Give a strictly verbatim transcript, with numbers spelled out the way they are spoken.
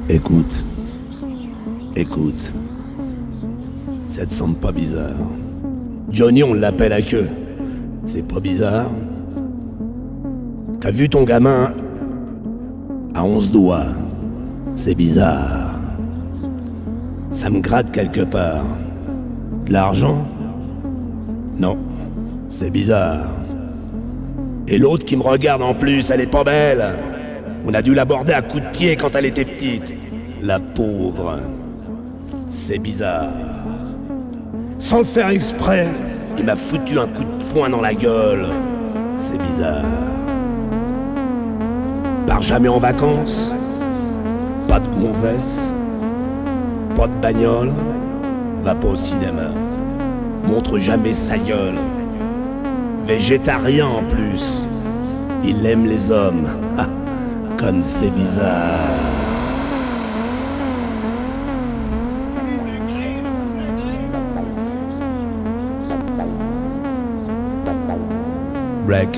Écoute, écoute, ça te semble pas bizarre? Johnny, on l'appelle à queue. C'est pas bizarre? T'as vu ton gamin à onze doigts? C'est bizarre. Ça me gratte quelque part. De l'argent? Non, c'est bizarre. Et l'autre qui me regarde en plus, elle est pas belle. On a dû l'aborder à coups de pied quand elle était petite. La pauvre. C'est bizarre. Sans le faire exprès, il m'a foutu un coup de poing dans la gueule. C'est bizarre. Pars jamais en vacances. Pas de gonzesse. Pas de bagnole. Va pas au cinéma. Montre jamais sa gueule. Végétarien en plus. Il aime les hommes. Ah, comme c'est bizarre. Break.